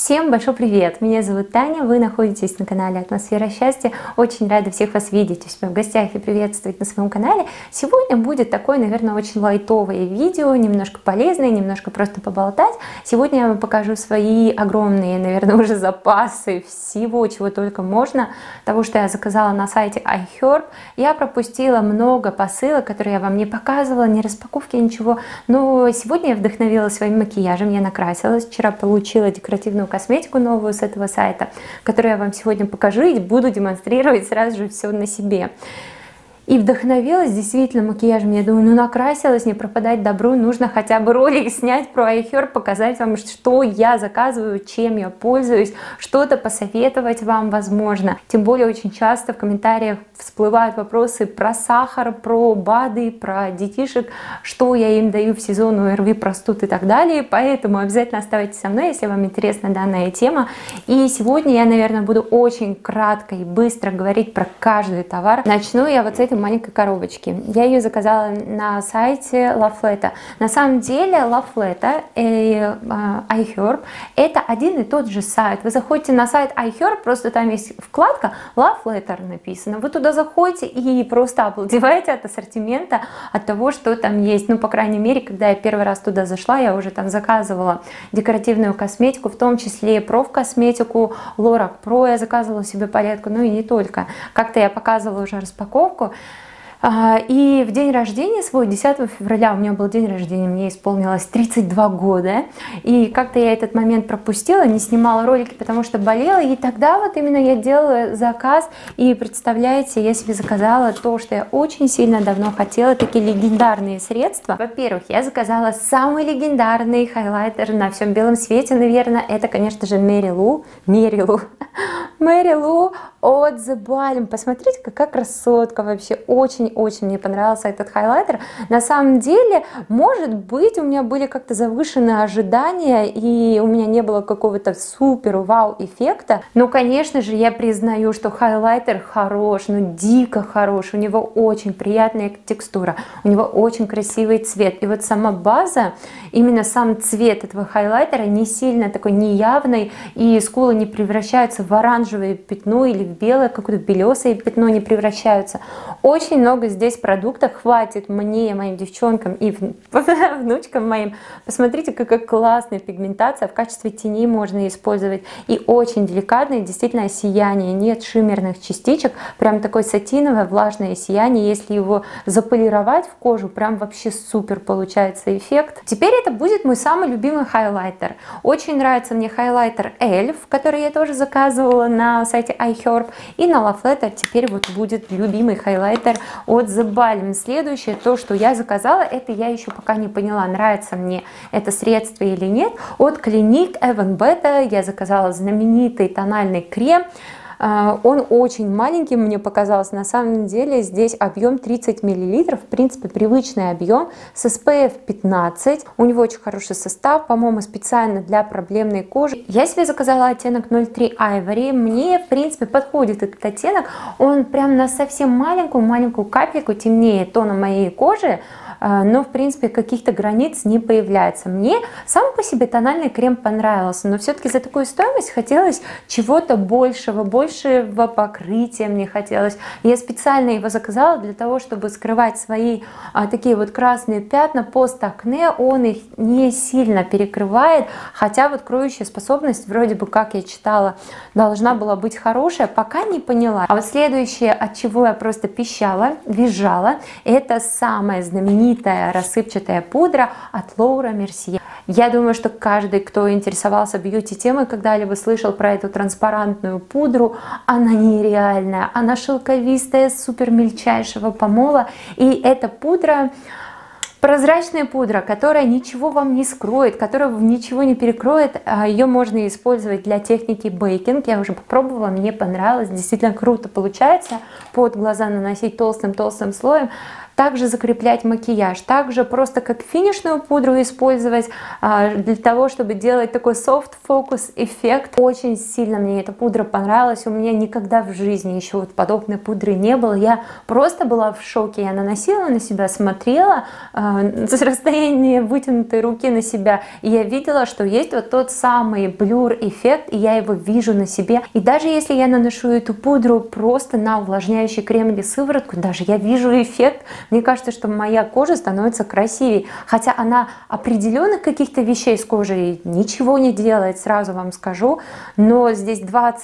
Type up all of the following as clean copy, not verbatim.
Всем большой привет! Меня зовут Таня, вы находитесь на канале Атмосфера счастья. Очень рада всех вас видеть у себя в гостях и приветствовать на своем канале. Сегодня будет такое, наверное, очень лайтовое видео, немножко полезное, немножко просто поболтать. Сегодня я вам покажу свои огромные, наверное, уже запасы всего, чего только можно, того, что я заказала на сайте iHerb. Я пропустила много посылок, которые я вам не показывала, ни распаковки, ничего. Но сегодня я вдохновилась своим макияжем, я накрасилась. Вчера получила декоративную косметику новую с этого сайта, которую я вам сегодня покажу и буду демонстрировать сразу же все на себе. И вдохновилась действительно макияжем. Я думаю, ну накрасилась, не пропадать добру, нужно хотя бы ролик снять про iHerb, показать вам, что я заказываю, чем я пользуюсь, что-то посоветовать вам возможно. Тем более очень часто в комментариях всплывают вопросы про сахар, про БАДы, про детишек, что я им даю в сезон ОРВИ, простуд и так далее. Поэтому обязательно оставайтесь со мной, если вам интересна данная тема. И сегодня я, наверное, буду очень кратко и быстро говорить про каждый товар. Начну я вот с этой маленькой коробочки. Я ее заказала на сайте Lafletta. На самом деле Lafletta и iHerb это один и тот же сайт. Вы заходите на сайт iHerb, просто там есть вкладка Lafletta написано. Вы туда заходите и просто обалдеваете от ассортимента, от того, что там есть. Ну, по крайней мере, когда я первый раз туда зашла, я уже там заказывала декоративную косметику, в том числе профкосметику, Lorac Pro я заказывала себе палетку, ну и не только. Как-то я показывала уже распаковку. И в день рождения свой, 10 февраля, у меня был день рождения, мне исполнилось 32 года, и как-то я этот момент пропустила, не снимала ролики, потому что болела, и тогда вот именно я делала заказ, и представляете, я себе заказала то, что я очень сильно давно хотела, такие легендарные средства. Во-первых, я заказала самый легендарный хайлайтер на всем белом свете, наверное, это, конечно же, Mary Lou от The Balm. Посмотрите, какая красотка вообще, очень-очень мне понравился этот хайлайтер. На самом деле, может быть, у меня были как-то завышенные ожидания, и у меня не было какого-то супер-вау эффекта. Но, конечно же, я признаю, что хайлайтер хорош, ну дико хорош, у него очень приятная текстура, у него очень красивый цвет. И вот сама база, именно сам цвет этого хайлайтера не сильно такой неявный, и скулы не превращаются в оранжевое пятно или в белое, какое-то белесое пятно не превращаются. Очень много здесь продуктов, хватит мне, моим девчонкам и внучкам моим. Посмотрите, какая классная пигментация, в качестве теней можно использовать. И очень деликатное, действительно, сияние, нет шиммерных частичек, прям такое сатиновое, влажное сияние. Если его заполировать в кожу, прям вообще супер получается эффект. Теперь это будет мой самый любимый хайлайтер. Очень нравится мне хайлайтер Elf, который я тоже заказывала на сайте iHerb, и на Lafletta теперь вот будет любимый хайлайтер от The Balm. Следующее, то, что я заказала, это я еще пока не поняла, нравится мне это средство или нет. От Clinique Even Beta я заказала знаменитый тональный крем. Он очень маленький, мне показалось, на самом деле здесь объем 30 мл, в принципе привычный объем, с SPF 15, у него очень хороший состав, по-моему, специально для проблемной кожи. Я себе заказала оттенок 03 Ivory, мне в принципе подходит этот оттенок, он прям на совсем маленькую капельку темнее тона моей кожи, но в принципе каких-то границ не появляется. Мне сам по себе тональный крем понравился, но все-таки за такую стоимость хотелось чего-то большего покрытия мне хотелось. Я специально его заказала для того, чтобы скрывать свои такие вот красные пятна пост-акне, он их не сильно перекрывает, хотя вот кроющая способность вроде бы, как я читала, должна была быть хорошая, пока не поняла. А вот следующее, от чего я просто пищала, визжала, это самая знаменитая рассыпчатая пудра от Laura Mercier. Я думаю, что каждый, кто интересовался бьюти-темой, когда-либо слышал про эту транспарантную пудру, она нереальная, она шелковистая, супер мельчайшего помола, и эта пудра... Прозрачная пудра, которая ничего вам не скроет, которая ничего не перекроет, ее можно использовать для техники бейкинг. Я уже попробовала, мне понравилось, действительно круто получается. Под глаза наносить толстым слоем. также закреплять макияж, также просто как финишную пудру использовать для того, чтобы делать такой soft focus эффект. Очень сильно мне эта пудра понравилась, у меня никогда в жизни еще вот подобной пудры не было, я просто была в шоке, я наносила на себя, смотрела с расстояния вытянутой руки на себя, и я видела, что есть вот тот самый блюр эффект, и я его вижу на себе. И даже если я наношу эту пудру просто на увлажняющий крем или сыворотку, даже я вижу эффект. Мне кажется, что моя кожа становится красивее, хотя она определенных каких-то вещей с кожей ничего не делает, сразу вам скажу, но здесь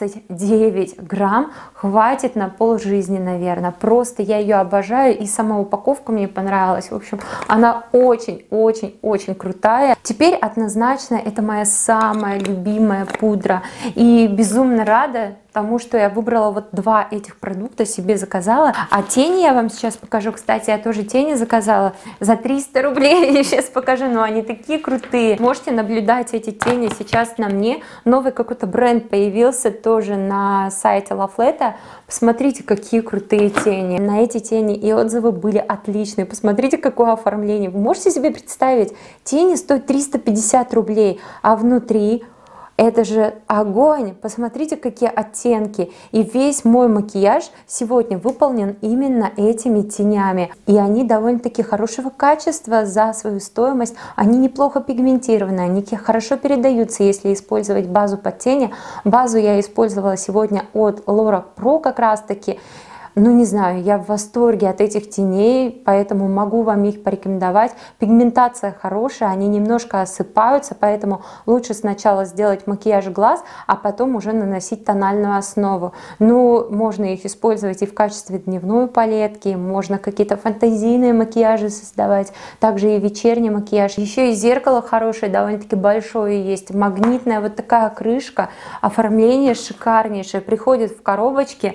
29 грамм хватит на полжизни, наверное. Просто я ее обожаю, и сама упаковка мне понравилась. В общем, она очень-очень-очень крутая. Теперь однозначно это моя самая любимая пудра, и безумно рада тому, что я выбрала вот два этих продукта, себе заказала. А тени я вам сейчас покажу. Кстати, я тоже тени заказала за 300 рублей. Я сейчас покажу, но они такие крутые. Можете наблюдать эти тени сейчас на мне. Новый какой-то бренд появился тоже на сайте Лавлета. Посмотрите, какие крутые тени. На эти тени и отзывы были отличные. Посмотрите, какое оформление. Вы можете себе представить? Тени стоят 350 рублей, а внутри... Это же огонь! Посмотрите, какие оттенки. И весь мой макияж сегодня выполнен именно этими тенями. И они довольно-таки хорошего качества за свою стоимость. Они неплохо пигментированы, они хорошо передаются, если использовать базу под тени. Базу я использовала сегодня от Lorac Pro как раз-таки. Ну, не знаю, я в восторге от этих теней, поэтому могу вам их порекомендовать. Пигментация хорошая, они немножко осыпаются, поэтому лучше сначала сделать макияж глаз, а потом уже наносить тональную основу. Ну, можно их использовать и в качестве дневной палетки, можно какие-то фантазийные макияжи создавать, также и вечерний макияж. Еще и зеркало хорошее, довольно-таки большое есть, магнитная вот такая крышка, оформление шикарнейшее, приходит в коробочке,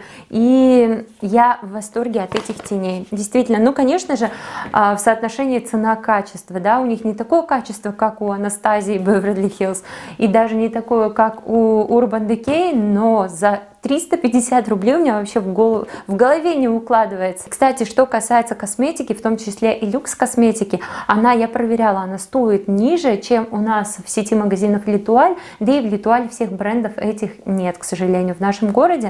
и я в восторге от этих теней. Действительно, ну, конечно же, в соотношении цена-качество, да, у них не такое качество, как у Анастасии Beverly Hills, и даже не такое, как у Urban Decay, но за 350 рублей у меня вообще в голове не укладывается. Кстати, что касается косметики, в том числе и люкс косметики, я проверяла, она стоит ниже, чем у нас в сети магазинов L'Etoile, да и в L'Etoile всех брендов этих нет, к сожалению, в нашем городе.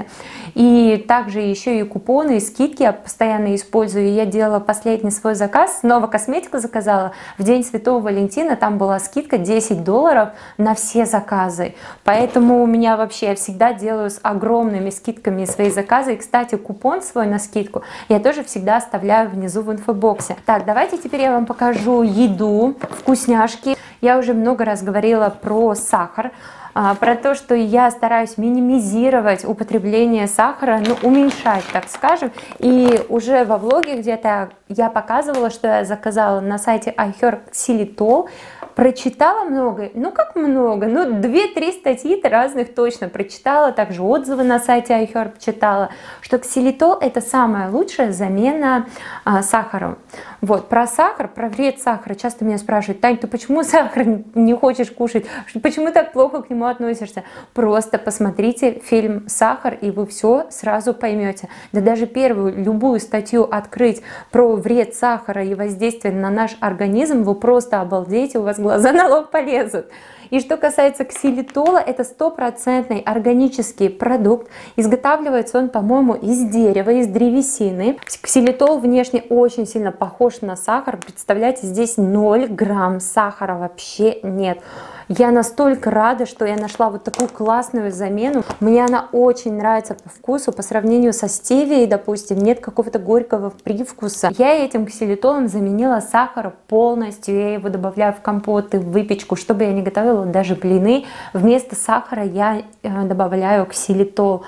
И также еще и купоны, и скидки я постоянно использую. Я делала последний свой заказ, снова косметику заказала, в день Святого Валентина, там была скидка $10 на все заказы. Поэтому у меня вообще, я всегда делаю с огромными скидками свои заказы. И, кстати, купон свой на скидку я тоже всегда оставляю внизу в инфобоксе. Так, давайте теперь я вам покажу еду, вкусняшки. Я уже много раз говорила про сахар, про то, что я стараюсь минимизировать употребление сахара, ну, уменьшать, так скажем. И уже во влоге где-то я показывала, что я заказала на сайте iHerb Xylitol. Прочитала много, ну как много, ну 2-3 статьи разных точно прочитала, также отзывы на сайте iHerb читала, что ксилитол это самая лучшая замена сахару. Вот, про сахар, про вред сахара часто меня спрашивают: Тань, ты почему сахар не хочешь кушать, почему так плохо к нему относишься? Просто посмотрите фильм «Сахар», и вы все сразу поймете. Да даже любую статью открыть про вред сахара и воздействие на наш организм, вы просто обалдеете, у вас глаза на лоб полезут. И что касается ксилитола, это 100% органический продукт. Изготавливается он, по-моему, из дерева, из древесины. Ксилитол внешне очень сильно похож на сахар. Представляете, здесь 0 грамм сахара вообще нет. Я настолько рада, что я нашла вот такую классную замену. Мне она очень нравится по вкусу. По сравнению со стевией, допустим, нет какого-то горького привкуса. Я этим ксилитолом заменила сахар полностью. Я его добавляю в компоты, в выпечку, чтобы я не готовила даже блины. Вместо сахара я добавляю ксилитол.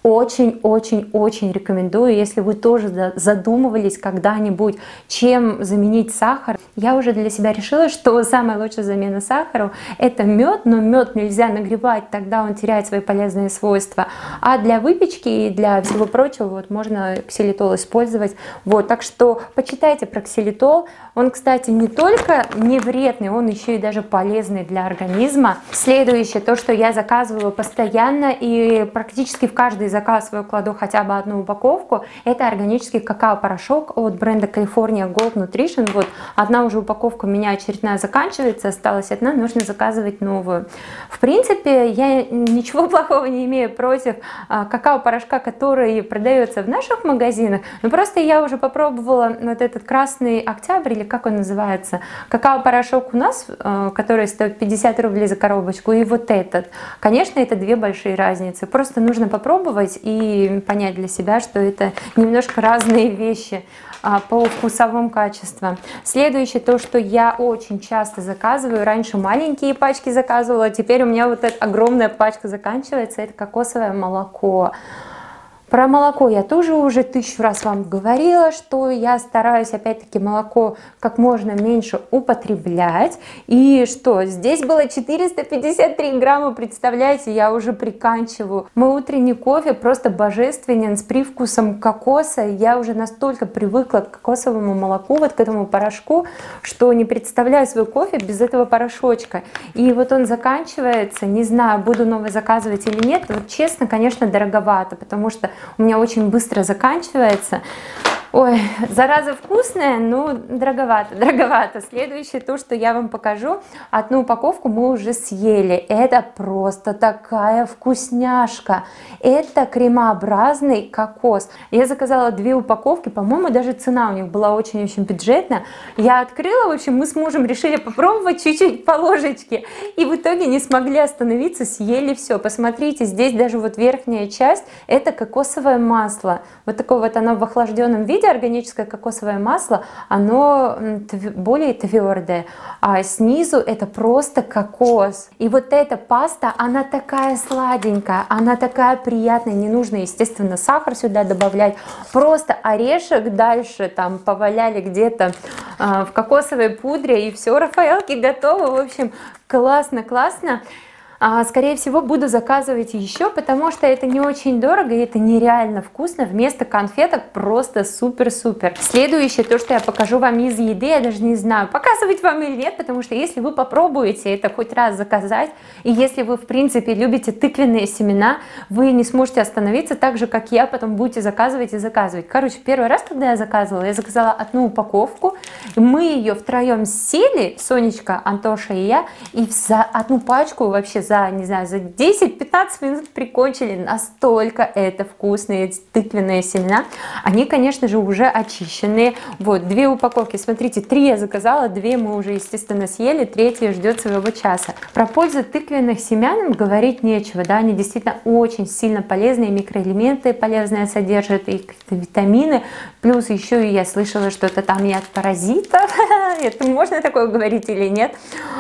Очень-очень-очень рекомендую, если вы тоже задумывались когда-нибудь, чем заменить сахар. Я уже для себя решила, что самая лучшая замена сахару это мед, но мед нельзя нагревать, тогда он теряет свои полезные свойства. А для выпечки и для всего прочего вот можно ксилитол использовать. Вот, так что почитайте про ксилитол. Он, кстати, не только не вредный, он еще и даже полезный для организма. Следующее, то, что я заказываю постоянно и практически в каждый заказ свой кладу хотя бы одну упаковку, это органический какао-порошок от бренда California Gold Nutrition. Вот одна уже упаковка у меня очередная заканчивается, осталась одна, нужно заказывать новую. В принципе, я ничего плохого не имею против какао-порошка, который продается в наших магазинах, но просто я уже попробовала вот этот красный октябрь, или как он называется, какао-порошок у нас, который стоит 50 рублей за коробочку, и вот этот. Конечно, это две большие разницы. Просто нужно попробовать и понять для себя, что это немножко разные вещи по вкусовым качествам. Следующее, то, что я очень часто заказываю, раньше маленькие пачки заказывала, теперь у меня вот эта огромная пачка заканчивается, это кокосовое молоко. Про молоко я тоже уже 1000 раз вам говорила, что я стараюсь опять-таки молоко как можно меньше употреблять. И что, здесь было 453 грамма, представляете, я уже приканчиваю. Мой утренний кофе просто божественен, с привкусом кокоса. Я уже настолько привыкла к кокосовому молоку, вот к этому порошку, что не представляю свой кофе без этого порошочка. И вот он заканчивается, не знаю, буду новый заказывать или нет. Вот честно, конечно, дороговато, потому что у меня очень быстро заканчивается. Ой, зараза вкусная, но дороговато, дороговато. Следующее, то, что я вам покажу, одну упаковку мы уже съели. Это просто такая вкусняшка. Это кремообразный кокос. Я заказала 2 упаковки, по-моему, даже цена у них была очень-очень бюджетная. Я открыла, в общем, мы с мужем решили попробовать чуть-чуть по ложечке. И в итоге не смогли остановиться, съели все. Посмотрите, здесь даже вот верхняя часть, это кокосовое масло. Вот такое вот оно в охлажденном виде. Органическое кокосовое масло, оно более твердое, а снизу это просто кокос. И вот эта паста, она такая сладенькая, она такая приятная, не нужно, естественно, сахар сюда добавлять, просто орешек дальше там поваляли где-то в кокосовой пудре, и все, рафаэлки готовы. В общем, классно, классно. Скорее всего, буду заказывать еще, потому что это не очень дорого и это нереально вкусно. Вместо конфеток просто супер-супер. Следующее, то, что я покажу вам из еды, я даже не знаю, показывать вам или нет, потому что если вы попробуете это хоть раз заказать, и если вы, в принципе, любите тыквенные семена, вы не сможете остановиться так же, как я, потом будете заказывать и заказывать. Короче, первый раз, когда я заказала одну упаковку, мы ее втроем сели, Сонечка, Антоша и я, и за одну пачку вообще не знаю, за 10-15 минут прикончили. Настолько это вкусные тыквенные семена. Они, конечно же, уже очищенные. Вот, 2 упаковки. Смотрите, 3 я заказала, 2 мы уже, естественно, съели, 3 ждет своего часа. Про пользу тыквенных семян говорить нечего. Да? Они действительно очень сильно полезные, микроэлементы полезные содержат, и какие-то витамины. Плюс еще и я слышала, что это там и от паразитов. Это можно такое говорить или нет?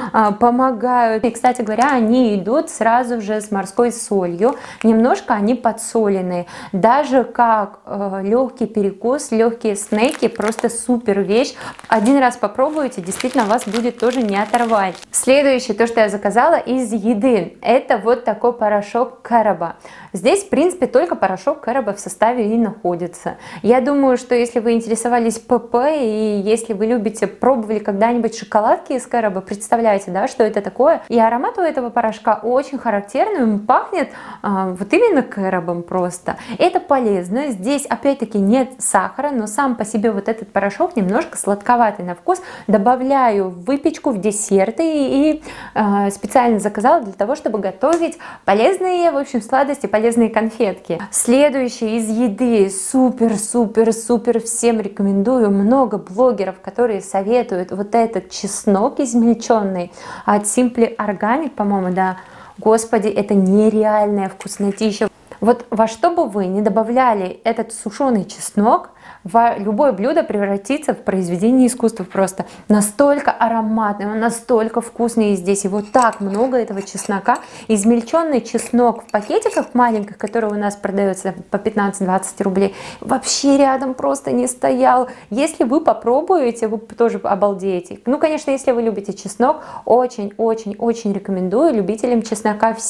Помогают. И, кстати говоря, они идут сразу же с морской солью. Немножко они подсоленные. Даже как легкий перекус, легкие снеки, просто супер вещь. Один раз попробуйте, действительно вас будет тоже не оторвать. Следующее, то, что я заказала из еды, это вот такой порошок Кэроба. Здесь, в принципе, только порошок Кэроба в составе и находится. Я думаю, что если вы интересовались ПП и если вы любите, пробовали когда-нибудь шоколадки из Кэроба, представляете, да, что это такое. И аромат у этого порошка очень характерный, он пахнет вот именно Кэробом просто. Это полезно. Здесь, опять-таки, нет сахара, но сам по себе вот этот порошок немножко сладковатый на вкус. Добавляю в выпечку, в десерты и специально заказала для того, чтобы готовить полезные, в общем, сладости, полезные конфетки. Следующее из еды, супер-супер-супер всем рекомендую. Много блогеров, которые советуют вот этот чеснок измельченный от Simply Organic, по-моему, да. Господи, это нереальная вкуснотища. Вот во что бы вы не добавляли этот сушеный чеснок, любое блюдо превратится в произведение искусства просто. Настолько ароматный, он настолько вкусный, и здесь его так много, этого чеснока. Измельченный чеснок в пакетиках маленьких, которые у нас продаются по 15-20 рублей, вообще рядом просто не стоял. Если вы попробуете, вы тоже обалдеете. Ну, конечно, если вы любите чеснок, очень-очень-очень рекомендую любителям чеснока всем.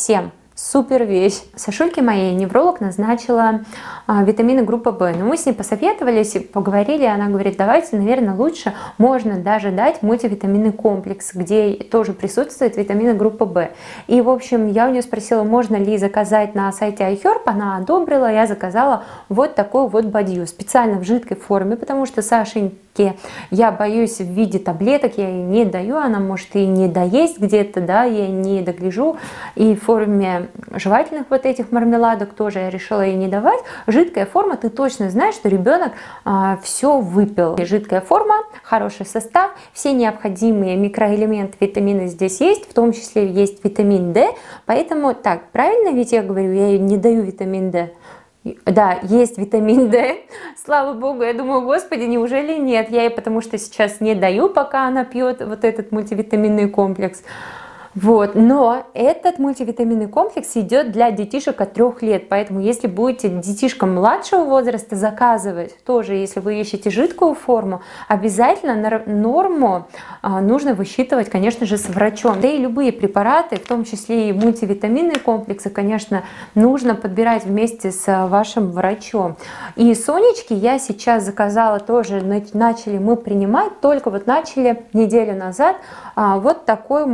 Супер вещь. Сашульке моей невролог назначила витамины группы В. Но мы с ней посоветовались, поговорили, она говорит, давайте, наверное, лучше можно даже дать мультивитаминный комплекс, где тоже присутствует витамины группы В. И, в общем, я у нее спросила, можно ли заказать на сайте iHerb, она одобрила, я заказала вот такой вот бадью, специально в жидкой форме, потому что Сашеньке я боюсь в виде таблеток, я ей не даю, она может и не доесть где-то, да, я не догляжу, и в форме жевательных вот этих мармеладок тоже я решила ей не давать. Жидкая форма, ты точно знаешь, что ребенок все выпил. И жидкая форма, хороший состав, все необходимые микроэлементы, витамины здесь есть, в том числе есть витамин D, поэтому так, правильно ведь я говорю, я ей не даю витамин D? Да, есть витамин D, слава богу, я думаю, господи, неужели нет? Я ей потому что сейчас не даю, пока она пьет вот этот мультивитаминный комплекс. Вот, но этот мультивитаминный комплекс идет для детишек от 3 лет, поэтому если будете детишкам младшего возраста заказывать, тоже если вы ищете жидкую форму, обязательно норму нужно высчитывать, конечно же, с врачом. Да и любые препараты, в том числе и мультивитаминные комплексы, конечно, нужно подбирать вместе с вашим врачом. И Сонечки я сейчас заказала тоже, начали мы принимать, только вот начали неделю назад вот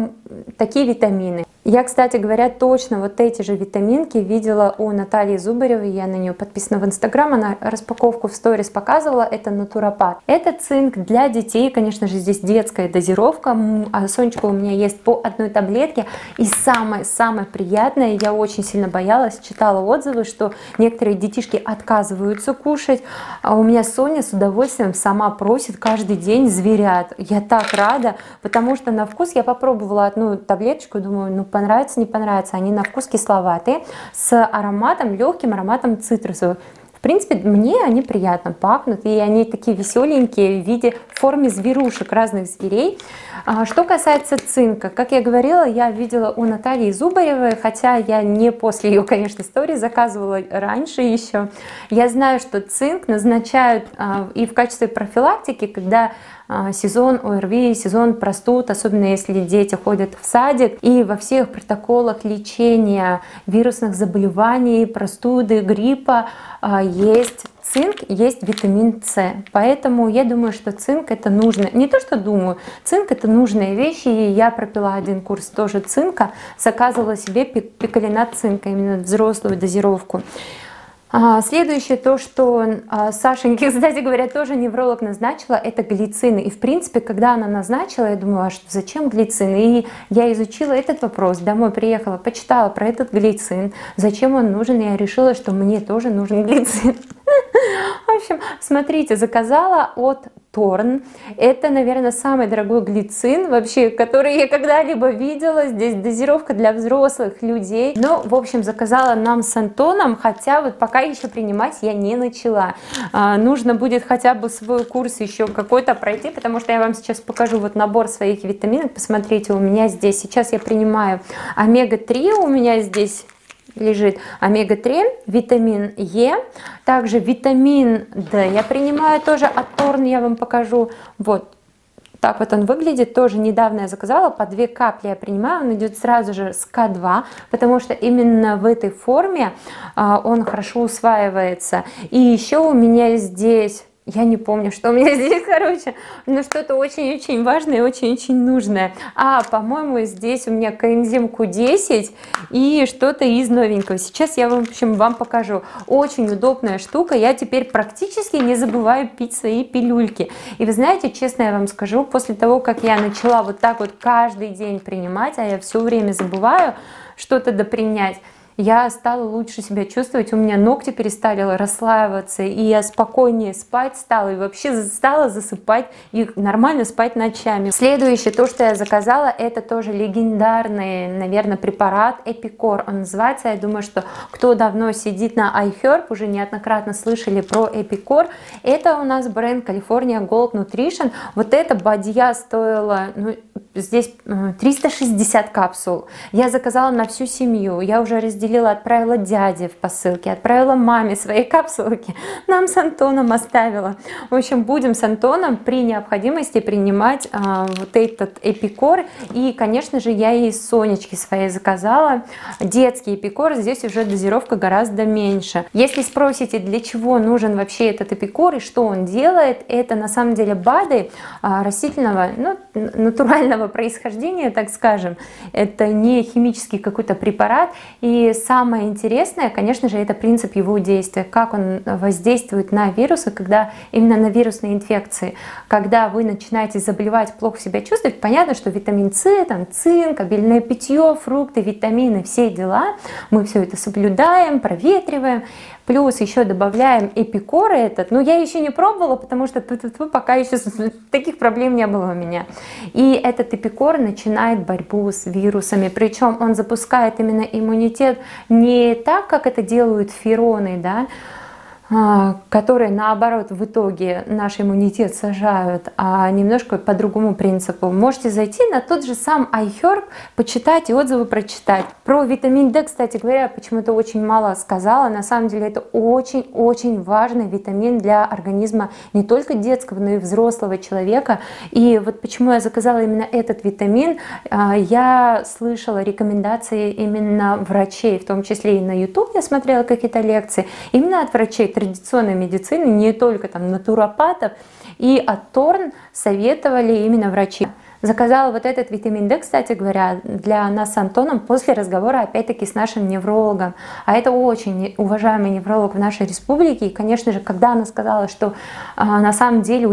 такие витамины. Я, кстати говоря, точно вот эти же витаминки видела у Натальи Зубаревой, я на нее подписана в Инстаграм, она распаковку в сторис показывала, это натуропат. Это цинк для детей, конечно же, здесь детская дозировка, а Сонечка у меня есть по одной таблетке, и самое приятное, я очень сильно боялась, читала отзывы, что некоторые детишки отказываются кушать, а у меня Соня с удовольствием сама просит каждый день зверят. Я так рада, потому что на вкус я попробовала одну таблеточку, думаю, ну понравится, не понравится. Они на вкус кисловатые, с ароматом, легким ароматом цитрусовых. В принципе, мне они приятно пахнут, и они такие веселенькие в форме зверушек, разных зверей. Что касается цинка, как я говорила, я видела у Натальи Зубаревой, хотя я не после ее, конечно, истории заказывала раньше еще. Я знаю, что цинк назначают и в качестве профилактики, когда сезон ОРВИ, сезон простуд, особенно если дети ходят в садик, и во всех протоколах лечения вирусных заболеваний, простуды, гриппа есть цинк, есть витамин С. Поэтому я думаю, что цинк это нужно. Не то, что думаю, цинк это нужная вещь, и я пропила один курс тоже цинка, заказывала себе пикалинат цинка, именно взрослую дозировку. Следующее, то, что Сашеньке, кстати говоря, тоже невролог назначила, это глицины. И в принципе, когда она назначила, я думала, что зачем глицины? И я изучила этот вопрос, домой приехала, почитала про этот глицин, зачем он нужен, и я решила, что мне тоже нужен глицин. В общем, смотрите, заказала от Торн. Это, наверное, самый дорогой глицин вообще, который я когда-либо видела. Здесь дозировка для взрослых людей. Но, в общем, заказала нам с Антоном, хотя вот пока еще принимать я не начала. Нужно будет хотя бы свой курс еще какой-то пройти, потому что я вам сейчас покажу вот набор своих витаминов. Посмотрите, у меня здесь сейчас я принимаю омега-3, у меня здесь лежит омега-3, витамин Е, также витамин D я принимаю тоже от Торн, я вам покажу. Вот так вот он выглядит, тоже недавно я заказала, по 2 капли я принимаю, он идет сразу же с К2, потому что именно в этой форме он хорошо усваивается. И еще у меня здесь... Я не помню, что у меня здесь, короче, но что-то очень-очень важное и очень-очень нужное. По-моему, здесь у меня коэнзим Q10 и что-то из новенького. Сейчас я, в общем, вам покажу. Очень удобная штука. Я теперь практически не забываю пить свои пилюльки. И вы знаете, честно я вам скажу, после того, как я начала вот так вот каждый день принимать, а я все время забываю что-то допринять, я стала лучше себя чувствовать, у меня ногти перестали расслаиваться, и я спокойнее спать стала, и вообще стала засыпать и нормально спать ночами. Следующее, то, что я заказала, это тоже легендарный, наверное, препарат Epicor. Он называется, я думаю, что кто давно сидит на iHerb, уже неоднократно слышали про Epicor. Это у нас бренд California Gold Nutrition. Вот эта бадья стоила, здесь 360 капсул. Я заказала на всю семью, я уже разделила поделила, отправила дяде в посылке, отправила маме свои капсулки, нам с Антоном оставила. В общем, будем с Антоном при необходимости принимать вот этот эпикор. И, конечно же, я и Сонечке своей заказала детский эпикор. Здесь уже дозировка гораздо меньше. Если спросите, для чего нужен вообще этот эпикор и что он делает, это на самом деле БАДы растительного, ну, натурального происхождения, так скажем. Это не химический какой-то препарат. И самое интересное, конечно же, это принцип его действия, как он воздействует на вирусы, когда именно на вирусные инфекции. Когда вы начинаете заболевать, плохо себя чувствовать, понятно, что витамин С, там, цинк, обильное питье, фрукты, витамины, все дела, мы все это соблюдаем, проветриваем. Плюс еще добавляем эпикор этот. Но я еще не пробовала, потому что пока еще таких проблем не было у меня. И этот эпикор начинает борьбу с вирусами. Причем он запускает именно иммунитет не так, как это делают фероны, да, которые наоборот в итоге наш иммунитет сажают, а немножко по другому принципу. Можете зайти на тот же сам iHerb, почитать и отзывы прочитать. Про витамин D, кстати говоря, почему-то очень мало сказала. На самом деле это очень-очень важный витамин для организма не только детского, но и взрослого человека. И вот почему я заказала именно этот витамин, я слышала рекомендации именно врачей, в том числе и на YouTube я смотрела какие-то лекции, именно от врачей традиционной медицины, не только там натуропатов, и от Торн советовали именно врачи. Заказала вот этот витамин D, кстати говоря, для нас с Антоном после разговора опять-таки с нашим неврологом. А это очень уважаемый невролог в нашей республике. И, конечно же, когда она сказала, что на самом деле у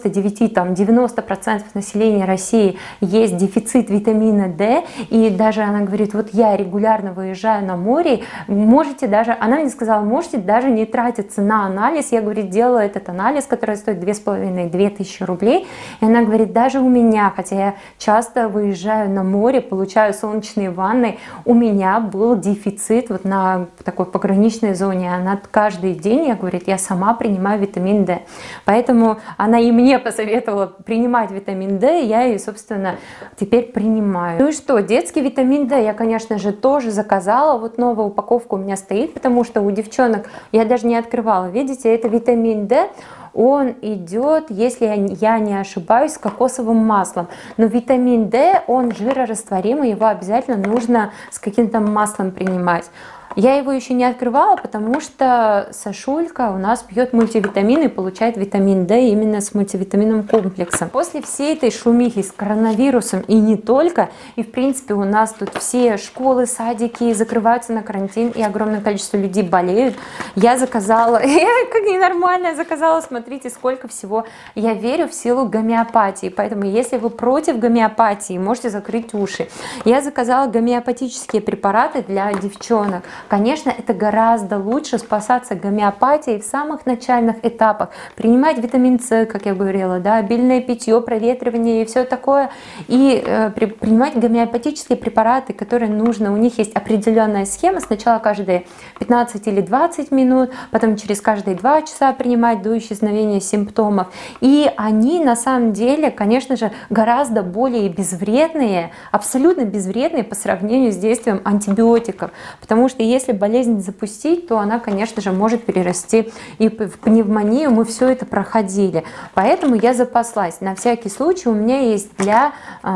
99-90% населения России есть дефицит витамина D, и даже она говорит, вот я регулярно выезжаю на море, можете даже, она мне сказала, можете даже не тратиться на анализ. Я, говорит, делала этот анализ, который стоит 2500-2000 рублей. И она говорит, даже у меня, хотя я часто выезжаю на море, получаю солнечные ванны, у меня был дефицит вот на такой пограничной зоне. Она каждый день, я говорит, я сама принимаю витамин D. Поэтому она и мне посоветовала принимать витамин D, я ее, собственно, теперь принимаю. Ну и что, детский витамин D я, конечно же, тоже заказала. Вот новая упаковка у меня стоит, потому что у девчонок я даже не открывала. Видите, это витамин D. Он идет, если я не ошибаюсь, с кокосовым маслом. Но витамин D, он жирорастворимый, его обязательно нужно с каким-то маслом принимать. Я его еще не открывала, потому что Сашулька у нас пьет мультивитамин и получает витамин D именно с мультивитаминным комплексом. После всей этой шумихи с коронавирусом и не только, и в принципе у нас тут все школы, садики закрываются на карантин, и огромное количество людей болеют, я заказала, как ненормально, я заказала, смотрите, сколько всего. Я верю в силу гомеопатии, поэтому если вы против гомеопатии, можете закрыть уши. Я заказала гомеопатические препараты для девчонок. Конечно, это гораздо лучше спасаться гомеопатией в самых начальных этапах, принимать витамин С, как я говорила, да, обильное питье, проветривание и все такое, и принимать гомеопатические препараты, которые нужно. У них есть определенная схема, сначала каждые 15 или 20 минут, потом через каждые 2 часа принимать до исчезновения симптомов. И они на самом деле, конечно же, гораздо более безвредные, абсолютно безвредные по сравнению с действием антибиотиков, потому что если болезнь запустить, то она, конечно же, может перерасти и в пневмонию. Мы все это проходили. Поэтому я запаслась. На всякий случай у меня есть для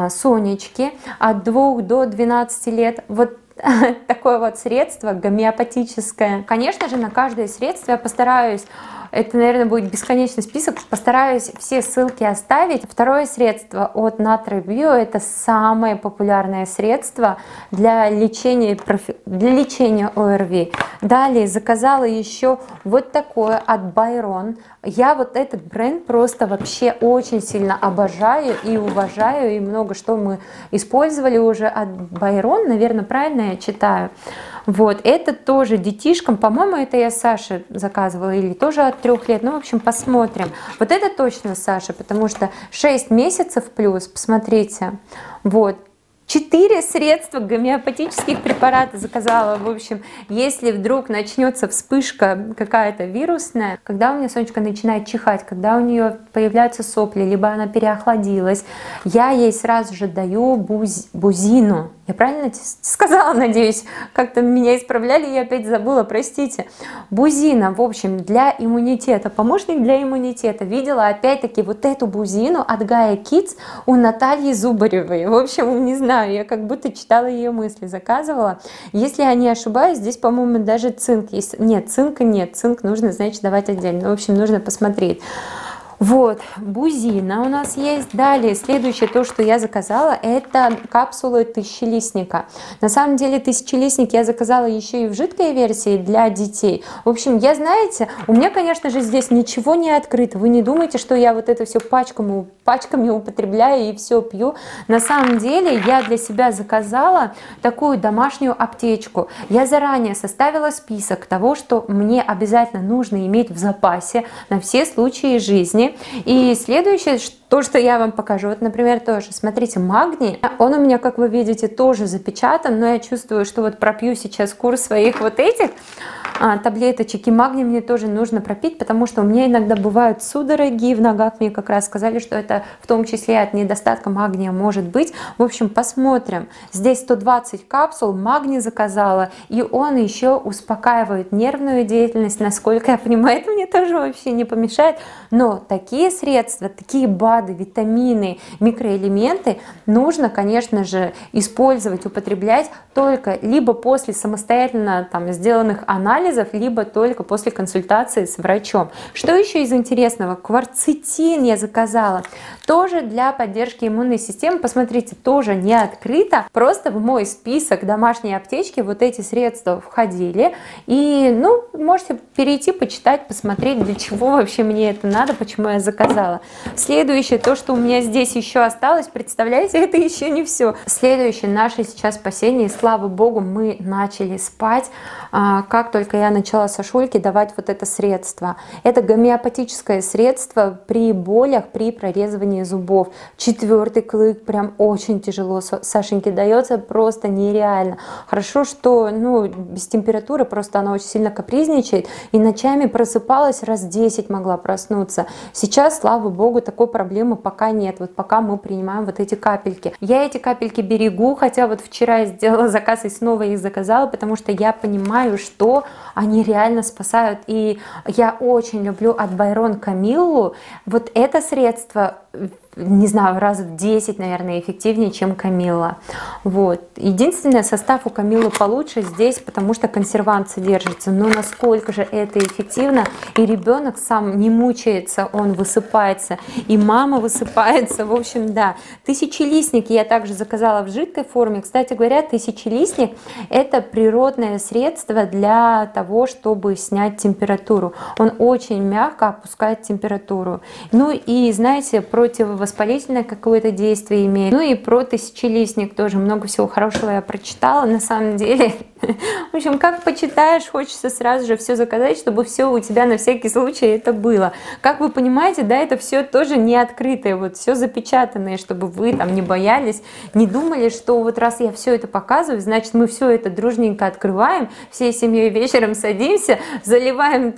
Сонечки от 2 до 12 лет вот такое вот средство гомеопатическое. Конечно же, на каждое средство я постараюсь, это, наверное, будет бесконечный список, постараюсь все ссылки оставить. Второе средство от NatraBio, это самое популярное средство для лечения ОРВИ. Далее заказала еще вот такое от Byron. Я вот этот бренд просто вообще очень сильно обожаю и уважаю, и много что мы использовали уже от Byron, наверное, правильно я читаю. Вот, это тоже детишкам, по-моему, это я Саше заказывала, или тоже от 3 лет, ну, в общем, посмотрим. Вот это точно Саша, потому что 6 месяцев плюс, посмотрите, вот. 4 средства гомеопатических препаратов заказала. В общем, если вдруг начнется вспышка какая-то вирусная, когда у меня Сонечка начинает чихать, когда у нее появляются сопли, либо она переохладилась, я ей сразу же даю бузину. Я правильно сказала, надеюсь, как-то меня исправляли, я опять забыла, простите. Бузина, в общем, для иммунитета, помощник для иммунитета. Видела опять-таки вот эту бузину от Gaia Kids у Натальи Зубаревой. В общем, не знаю, я как будто читала ее мысли, заказывала. Если я не ошибаюсь, здесь, по-моему, даже цинк есть. Нет, цинка нет, цинк нужно, значит, давать отдельно. В общем, нужно посмотреть. Вот, бузина у нас есть. Далее, следующее, то, что я заказала, это капсулы тысячелистника. На самом деле, тысячелистник я заказала еще и в жидкой версии для детей. В общем, знаете, у меня, конечно же, здесь ничего не открыто. Вы не думайте, что я вот это все пачками употребляю и все пью. На самом деле, я для себя заказала такую домашнюю аптечку. Я заранее составила список того, что мне обязательно нужно иметь в запасе на все случаи жизни. И следующее, то, что я вам покажу, вот, например, тоже, смотрите, магний, он у меня, как вы видите, тоже запечатан, но я чувствую, что вот пропью сейчас курс своих вот этих таблеточек, и магний мне тоже нужно пропить, потому что у меня иногда бывают судороги в ногах, мне как раз сказали, что это в том числе от недостатка магния может быть. В общем, посмотрим. Здесь 120 капсул, магний заказала, и он еще успокаивает нервную деятельность, насколько я понимаю, это мне тоже вообще не помешает, но такие средства, такие БАДы, витамины, микроэлементы нужно, конечно же, использовать, употреблять только либо после самостоятельно сделанных анализов, либо только после консультации с врачом. Что еще из интересного? Кварцетин я заказала. Тоже для поддержки иммунной системы. Посмотрите, тоже не открыто. Просто в мой список домашней аптечки вот эти средства входили. И, можете перейти, почитать, посмотреть, для чего вообще мне это надо, почему я заказала. Следующее, то, что у меня здесь еще осталось, представляете, это еще не все. Следующее, наше сейчас спасение, слава богу, мы начали спать. Как только я начала Сашульке давать вот это средство. Это гомеопатическое средство при болях, при прорезывании зубов. 4-й клык прям очень тяжело Сашеньке дается, просто нереально. Хорошо, что без температуры, просто она очень сильно капризничает, и ночами просыпалась, раз 10 могла проснуться. Сейчас, слава богу, такой проблемы пока нет, вот пока мы принимаем вот эти капельки. Я эти капельки берегу, хотя вот вчера я сделала заказ и снова их заказала, потому что я понимаю, что они реально спасают. И я очень люблю от Байрон Камиллу. Вот это средство, не знаю, раз в 10, наверное, эффективнее, чем Камилла. Вот. Единственное, состав у Камиллы получше здесь, потому что консервант содержится. Но насколько же это эффективно, и ребенок сам не мучается, он высыпается, и мама высыпается. В общем, да. Тысячелистник я также заказала в жидкой форме. Кстати говоря, тысячелистник — это природное средство для того, чтобы снять температуру. Он очень мягко опускает температуру. И, знаете, противовоспалительное какое-то действие имеет. И про тысячелистник тоже много всего хорошего я прочитала. На самом деле, в общем, как почитаешь, хочется сразу же все заказать, чтобы все у тебя на всякий случай это было. Как вы понимаете, да, это все тоже не открытое, вот все запечатанное, чтобы вы не боялись, не думали, что вот раз я все это показываю, значит, мы все это дружненько открываем, всей семьей вечером садимся, заливаем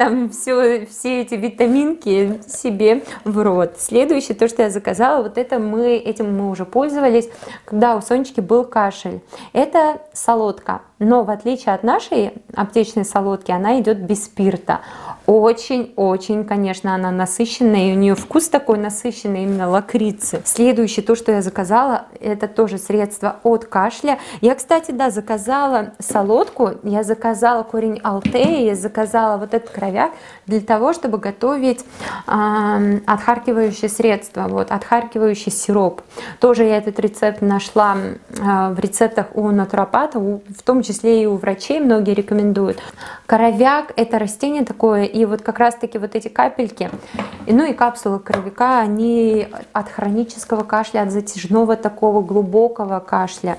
все эти витаминки себе в рот. Следующее, то, что я заказала, вот это этим мы уже пользовались, когда у Сонечки был кашель. Это солодка, но в отличие от нашей аптечной солодки, она идет без спирта. Очень-очень, конечно, она насыщенная, и у нее вкус такой насыщенный, именно лакрицы. Следующее, то, что я заказала, это тоже средство от кашля. Я, кстати, да, заказала солодку, я заказала корень алтеи, я заказала вот этот кровяк для того, чтобы готовить отхаркивающее средство, отхаркивающий сироп. Тоже я этот рецепт нашла в рецептах у натуропата, в том числе и у врачей, многие рекомендуют. Коровяк — это растение такое, и вот как раз-таки вот эти капельки, и капсулы коровяка, они от хронического кашля, от затяжного такого глубокого кашля.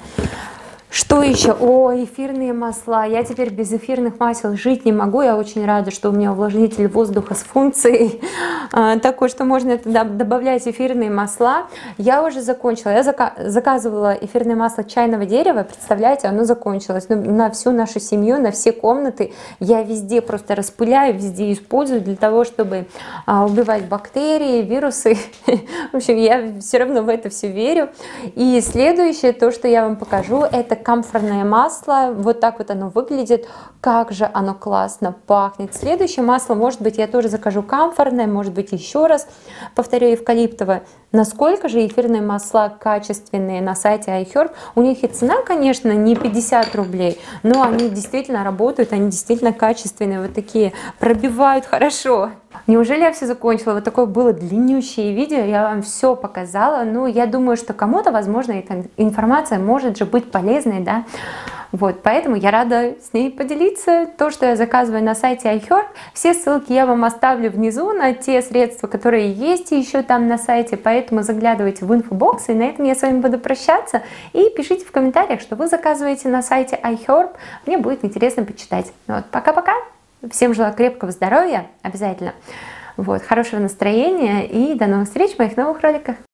Что еще? Эфирные масла. Я теперь без эфирных масел жить не могу. Я очень рада, что у меня увлажнитель воздуха с функцией такой, что можно туда добавлять эфирные масла. Я уже закончила. Я заказывала эфирное масло чайного дерева. Представляете, оно закончилось. На всю нашу семью, на все комнаты. Я везде просто распыляю, везде использую для того, чтобы убивать бактерии, вирусы. В общем, я все равно в это все верю. И следующее, то, что я вам покажу, это камфорное масло. Вот так вот оно выглядит. Как же оно классно пахнет. Следующее масло, может быть, я тоже закажу камфорное, может быть, еще раз повторю, эвкалиптовое. Насколько же эфирные масла качественные на сайте iHerb. У них и цена, конечно, не 50 рублей, но они действительно работают, они действительно качественные, вот такие, пробивают хорошо. Неужели я все закончила? Вот такое было длиннющее видео, я вам все показала. Ну, я думаю, что кому-то, возможно, эта информация может же быть полезной, да? Вот, поэтому я рада с ней поделиться. То, что я заказываю на сайте iHerb, все ссылки я вам оставлю внизу на те средства, которые есть еще там на сайте, поэтому заглядывайте в инфобокс, и на этом я с вами буду прощаться. И пишите в комментариях, что вы заказываете на сайте iHerb, мне будет интересно почитать. Вот, пока-пока! Всем желаю крепкого здоровья, обязательно. Вот, хорошего настроения и до новых встреч в моих новых роликах.